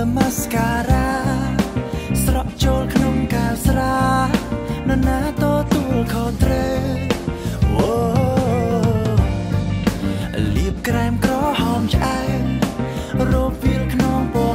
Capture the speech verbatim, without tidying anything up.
mascara ស្រក់ចូលក្នុងកាវស្រានរណាទទួលខុសត្រូវអូលាបក្រែមក្រហមឆ្អែតរោបវាលក្នុងពណ៌